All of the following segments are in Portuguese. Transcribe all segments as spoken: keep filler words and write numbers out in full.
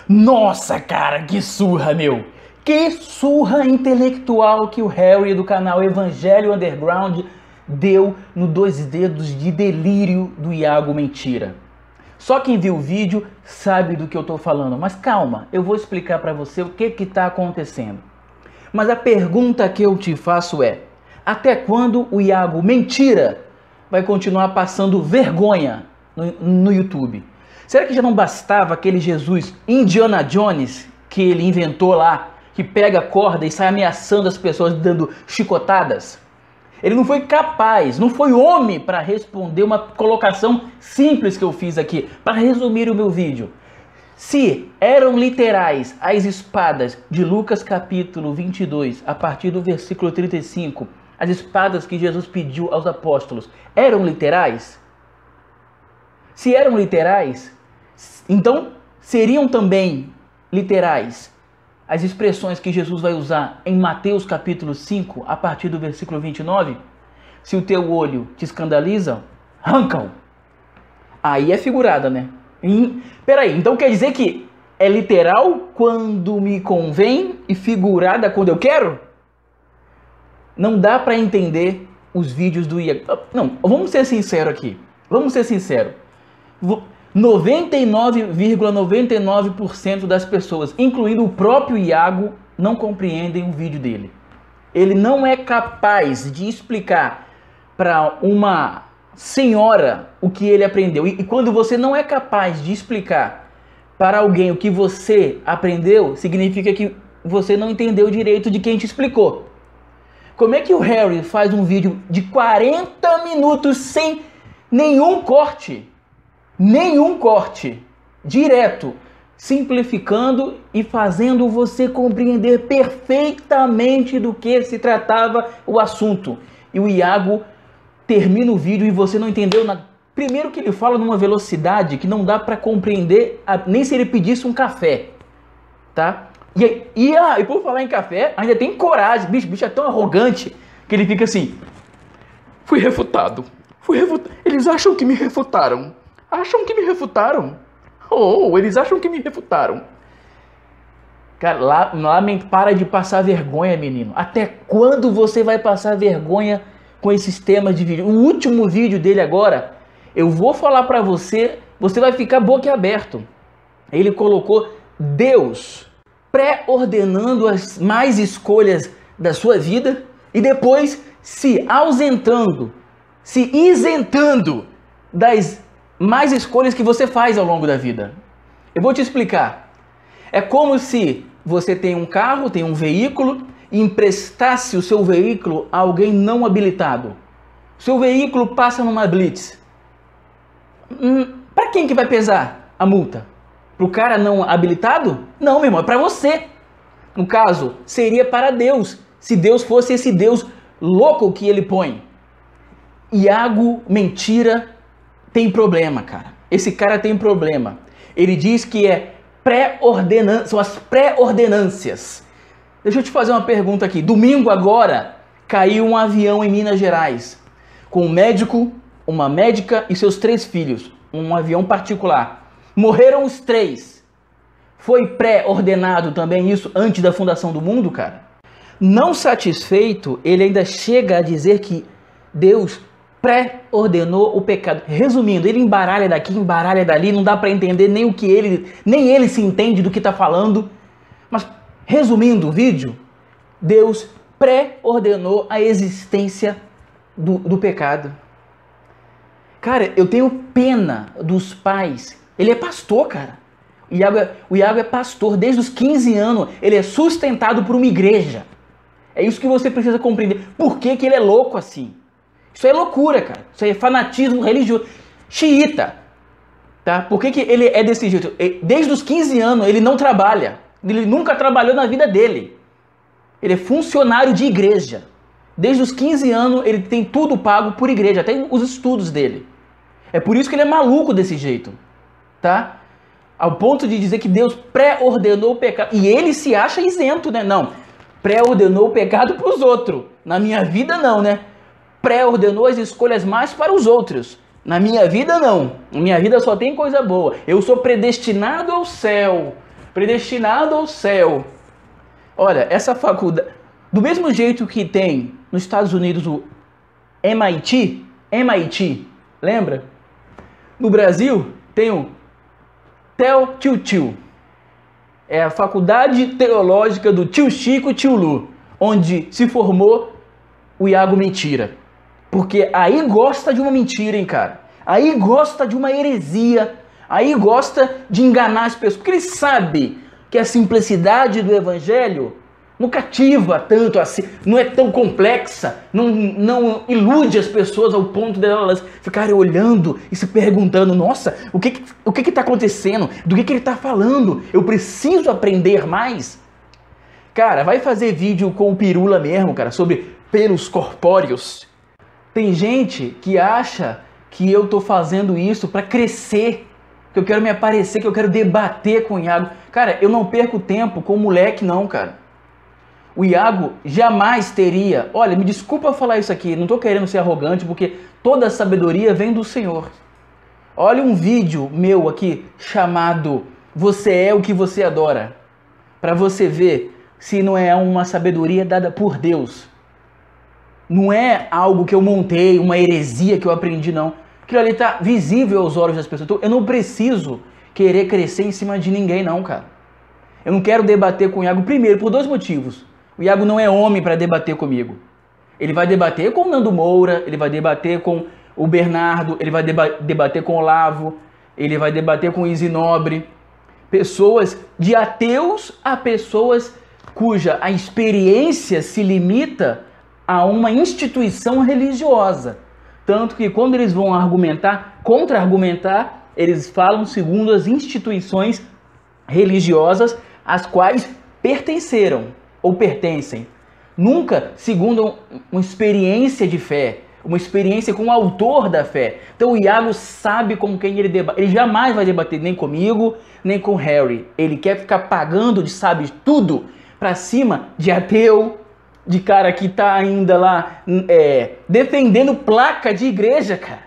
Nossa, cara, que surra, meu! Que surra intelectual que o Harry do canal Evangelho Underground deu no dois dedos de delírio do Iago Mentira. Só quem viu o vídeo sabe do que eu tô falando, mas calma, eu vou explicar para você o que que tá acontecendo. Mas a pergunta que eu te faço é: até quando o Iago Mentira vai continuar passando vergonha no, no YouTube? Será que já não bastava aquele Jesus Indiana Jones que ele inventou lá, que pega a corda e sai ameaçando as pessoas dando chicotadas? Ele não foi capaz, não foi homem para responder uma colocação simples que eu fiz aqui, para resumir o meu vídeo. Se eram literais as espadas de Lucas capítulo vinte e dois, a partir do versículo trinta e cinco, as espadas que Jesus pediu aos apóstolos, eram literais? Se eram literais, então seriam também literais as expressões que Jesus vai usar em Mateus capítulo cinco, a partir do versículo vinte e nove? Se o teu olho te escandaliza, arranca-o. Aí é figurada, né? E, peraí, então quer dizer que é literal quando me convém e figurada quando eu quero? Não dá para entender os vídeos do Iago. Não, vamos ser sinceros aqui. Vamos ser sinceros. noventa e nove vírgula noventa e nove por cento das pessoas, incluindo o próprio Iago, não compreendem o vídeo dele. Ele não é capaz de explicar para uma senhora o que ele aprendeu. E, e quando você não é capaz de explicar para alguém o que você aprendeu, significa que você não entendeu direito de quem te explicou. Como é que o Harry faz um vídeo de quarenta minutos sem nenhum corte? Nenhum corte, direto, simplificando e fazendo você compreender perfeitamente do que se tratava o assunto. E o Iago termina o vídeo e você não entendeu nada. Primeiro que ele fala numa velocidade que não dá para compreender, nem se ele pedisse um café, tá? E, e, ah, e por falar em café, ainda tem coragem, bicho, bicho é tão arrogante que ele fica assim: fui refutado, fui refutado, eles acham que me refutaram. Acham que me refutaram? Oh, eles acham que me refutaram. Cara, lá, lá para de passar vergonha, menino. Até quando você vai passar vergonha com esses temas de vídeo? O último vídeo dele agora, eu vou falar para você, você vai ficar boquiaberto. Ele colocou Deus pré-ordenando as mais escolhas da sua vida e depois se ausentando, se isentando das mais escolhas que você faz ao longo da vida. Eu vou te explicar. É como se você tem um carro, tem um veículo, e emprestasse o seu veículo a alguém não habilitado. Seu veículo passa numa blitz. Hum, para quem que vai pesar a multa? Para o cara não habilitado? Não, meu irmão, é para você. No caso, seria para Deus, se Deus fosse esse Deus louco que ele põe. Iago Mentira tem problema, cara. Esse cara tem problema. Ele diz que é pré-ordenância, são as pré-ordenâncias. Deixa eu te fazer uma pergunta aqui. Domingo agora caiu um avião em Minas Gerais com um médico, uma médica e seus três filhos. Um avião particular. Morreram os três. Foi pré-ordenado também isso antes da fundação do mundo, cara? Não satisfeito, ele ainda chega a dizer que Deus pré-ordenou o pecado. Resumindo, ele embaralha daqui, embaralha dali, não dá para entender nem o que ele, nem ele se entende do que está falando. Mas, resumindo o vídeo, Deus pré-ordenou a existência do, do pecado. Cara, eu tenho pena dos pais. Ele é pastor, cara. O Iago é, o Iago é pastor desde os quinze anos. Ele é sustentado por uma igreja. É isso que você precisa compreender. Por que que ele é louco assim? Isso é loucura, cara. Isso é fanatismo religioso. Xiita. Tá? Por que que ele é desse jeito? Desde os quinze anos ele não trabalha. Ele nunca trabalhou na vida dele. Ele é funcionário de igreja. Desde os quinze anos ele tem tudo pago por igreja, até os estudos dele. É por isso que ele é maluco desse jeito. Tá? Ao ponto de dizer que Deus pré-ordenou o pecado. E ele se acha isento, né? Não. Pré-ordenou o pecado para os outros. Na minha vida não, né? Pré-ordenou as escolhas mais para os outros. Na minha vida não. Na minha vida só tem coisa boa. Eu sou predestinado ao céu. predestinado ao céu. Olha, essa faculdade, do mesmo jeito que tem nos Estados Unidos o M I T, M I T, lembra? No Brasil tem o Tel Tio Tio. É a faculdade teológica do tio Chico e tio Lu, onde se formou o Iago Mentira. Porque aí gosta de uma mentira, hein, cara? Aí gosta de uma heresia, aí gosta de enganar as pessoas, porque ele sabe que a simplicidade do evangelho não cativa tanto assim, não é tão complexa, não, não ilude as pessoas ao ponto de elas ficarem olhando e se perguntando, nossa, o que o que está acontecendo? Do que, que ele está falando? Eu preciso aprender mais? Cara, vai fazer vídeo com o Pirula mesmo, cara, sobre pelos corpóreos. Tem gente que acha que eu tô fazendo isso para crescer, que eu quero me aparecer, que eu quero debater com o Iago. Cara, eu não perco tempo com o moleque não, cara. O Iago jamais teria... Olha, me desculpa falar isso aqui, não tô querendo ser arrogante, porque toda a sabedoria vem do Senhor. Olha um vídeo meu aqui chamado Você é o que você adora, para você ver se não é uma sabedoria dada por Deus. Não é algo que eu montei, uma heresia que eu aprendi, não. Aquilo ali tá visível aos olhos das pessoas. Então, eu não preciso querer crescer em cima de ninguém, não, cara. Eu não quero debater com o Iago, primeiro, por dois motivos. O Iago não é homem para debater comigo. Ele vai debater com o Nando Moura, ele vai debater com o Bernardo, ele vai deba debater com o Olavo, ele vai debater com o Easy Nobre. Pessoas de ateus a pessoas cuja a experiência se limita a uma instituição religiosa. Tanto que quando eles vão argumentar, contra-argumentar, eles falam segundo as instituições religiosas às quais pertenceram ou pertencem. Nunca segundo uma experiência de fé, uma experiência com o autor da fé. Então o Iago sabe com quem ele debate. Ele jamais vai debater nem comigo, nem com o Harry. Ele quer ficar pagando de sabe tudo para cima de ateu, de cara que tá ainda lá é, defendendo placa de igreja, cara.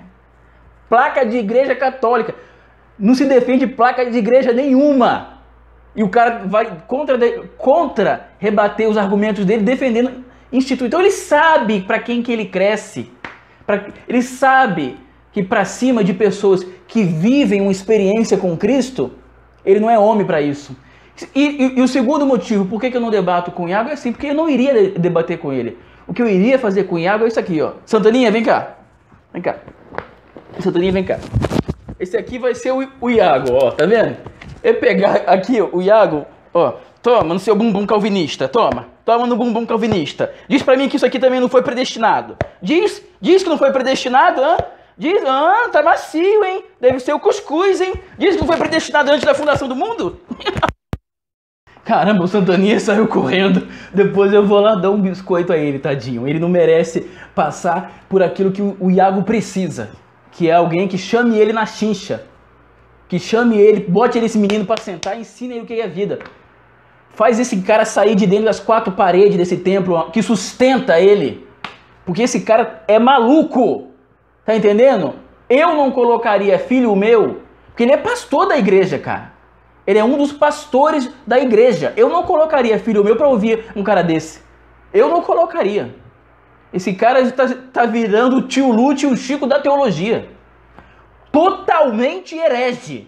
Placa de igreja católica. Não se defende placa de igreja nenhuma. E o cara vai contra, contra rebater os argumentos dele, defendendo instituição. Então ele sabe para quem que ele cresce. Pra, ele sabe que para cima de pessoas que vivem uma experiência com Cristo, ele não é homem para isso. E, e, e o segundo motivo, por que, que eu não debato com o Iago, é assim, porque eu não iria de, debater com ele. O que eu iria fazer com o Iago é isso aqui, ó. Santaninha, vem cá. Vem cá. Santaninha, vem cá. Esse aqui vai ser o, o Iago, ó, tá vendo? Eu pegar aqui ó, o Iago, ó, toma no seu bumbum calvinista, toma, toma no bumbum calvinista. Diz pra mim que isso aqui também não foi predestinado. Diz, diz que não foi predestinado, hã? Diz, ah, tá macio, hein? Deve ser o cuscuz, hein? Diz que não foi predestinado antes da fundação do mundo. Caramba, o Santaninha saiu correndo. Depois eu vou lá dar um biscoito a ele, tadinho. Ele não merece passar por aquilo que o Iago precisa, que é alguém que chame ele na chincha. Que chame ele, bote ele, esse menino para sentar e ensine ele o que é vida. Faz esse cara sair de dentro das quatro paredes desse templo que sustenta ele. Porque esse cara é maluco. Tá entendendo? Eu não colocaria filho meu, porque ele é pastor da igreja, cara. Ele é um dos pastores da igreja. Eu não colocaria filho meu para ouvir um cara desse. Eu não colocaria. Esse cara está tá virando o tio Lu, tio Chico da teologia. Totalmente herege.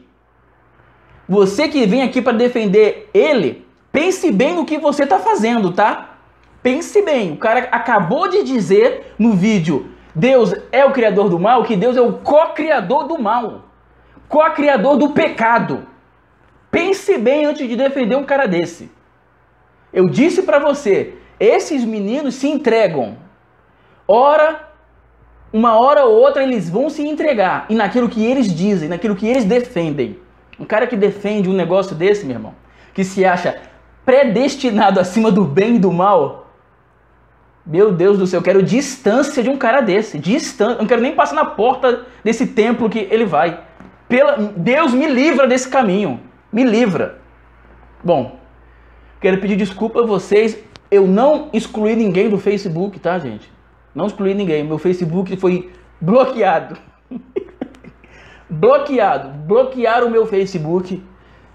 Você que vem aqui para defender ele, pense bem no que você está fazendo, tá? Pense bem. O cara acabou de dizer no vídeo, Deus é o criador do mal, que Deus é o co-criador do mal. Co-criador do pecado. Pense bem antes de defender um cara desse. Eu disse para você, esses meninos se entregam. Ora... Uma hora ou outra eles vão se entregar. E naquilo que eles dizem, naquilo que eles defendem. Um cara que defende um negócio desse, meu irmão, que se acha predestinado acima do bem e do mal. Meu Deus do céu, eu quero distância de um cara desse. Distância. Eu não quero nem passar na porta desse templo que ele vai. Pela... Deus me livra desse caminho. Me livra. Bom, quero pedir desculpa a vocês. Eu não excluí ninguém do Facebook, tá, gente? Não excluí ninguém. Meu Facebook foi bloqueado. bloqueado. Bloquearam o meu Facebook.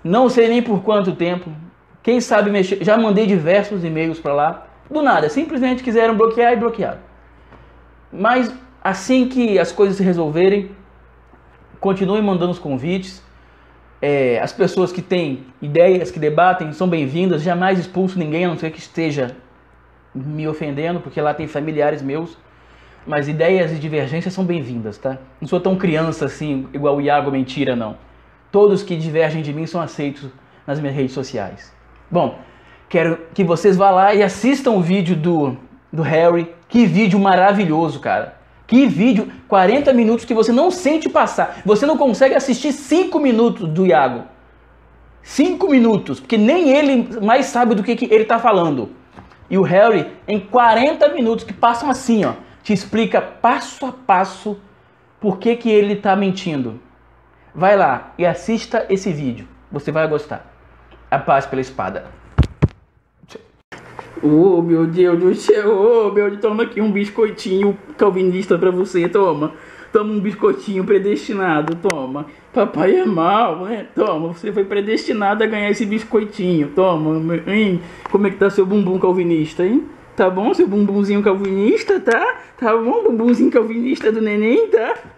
Não sei nem por quanto tempo. Quem sabe mexer. Já mandei diversos e-mails para lá. Do nada, simplesmente quiseram bloquear e bloquearam. Mas assim que as coisas se resolverem, continue mandando os convites. É, as pessoas que têm ideias, que debatem, são bem-vindas. Jamais expulso ninguém, a não ser que esteja me ofendendo, porque lá tem familiares meus. Mas ideias e divergências são bem-vindas, tá? Não sou tão criança assim, igual o Iago Mentira, não. Todos que divergem de mim são aceitos nas minhas redes sociais. Bom, quero que vocês vá lá e assistam o vídeo do, do Harry. Que vídeo maravilhoso, cara. Que vídeo, quarenta minutos que você não sente passar. Você não consegue assistir cinco minutos do Iago. cinco minutos, porque nem ele mais sabe do que, que ele está falando. E o Harry, em quarenta minutos, que passam assim, ó, te explica passo a passo por que, que ele está mentindo. Vai lá e assista esse vídeo. Você vai gostar. A paz pela espada. Oh, meu Deus do céu. Oh, meu Deus. Toma aqui um biscoitinho calvinista pra você. Toma. Toma um biscoitinho predestinado. Toma. Papai é mau, né? Toma. Você foi predestinado a ganhar esse biscoitinho. Toma. Hein? Como é que tá seu bumbum calvinista, hein? Tá bom, seu bumbumzinho calvinista, tá? Tá bom, bumbumzinho calvinista do neném, tá?